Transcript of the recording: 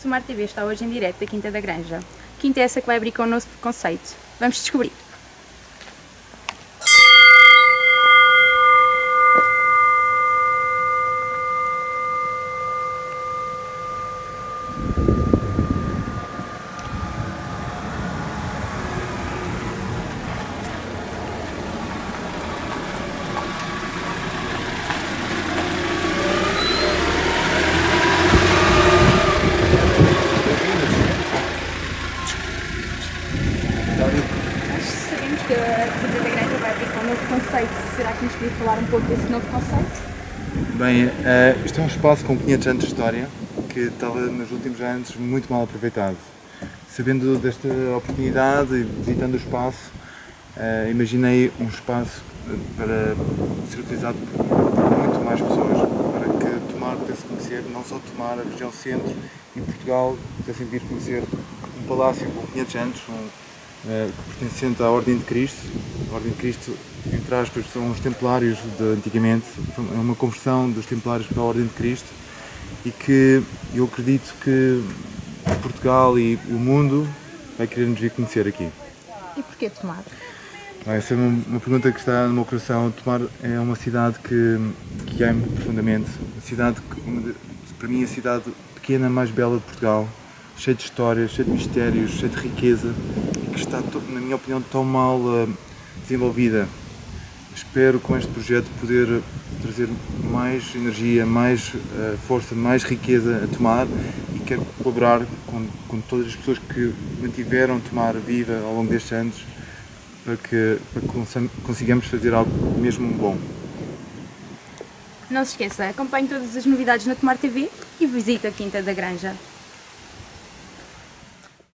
Tomar TV está hoje em direto da Quinta da Granja. Quinta é essa que vai abrir com um novo conceito. Vamos descobrir. Nós sabemos que a Quinta da Granja vai abrir com um novo conceito. Será que nos podia falar um pouco desse novo conceito? Bem, isto é um espaço com 500 anos de história que estava nos últimos anos muito mal aproveitado. Sabendo desta oportunidade e visitando o espaço, imaginei um espaço para ser utilizado por muito mais pessoas, para que Tomar pudesse conhecer, não só Tomar, a região centro e Portugal, pudessem vir conhecer um palácio com 500 anos, pertencente à Ordem de Cristo. A Ordem de Cristo, entre aspas, são os templários de antigamente, é uma conversão dos templários para a Ordem de Cristo e que eu acredito que Portugal e o mundo vai querer nos vir conhecer aqui. E porquê Tomar? Essa é uma pergunta que está no meu coração. Tomar é uma cidade que amo profundamente, uma cidade que, para mim, é a cidade pequena mais bela de Portugal, cheia de histórias, cheia de mistérios, cheia de riqueza e que está, na minha opinião, tão mal desenvolvida. Espero com este projeto poder trazer mais energia, mais força, mais riqueza a Tomar e quero colaborar com todas as pessoas que mantiveram Tomar viva ao longo destes anos para que consigamos fazer algo mesmo bom. Não se esqueça, acompanhe todas as novidades na Tomar TV e visite a Quinta da Granja.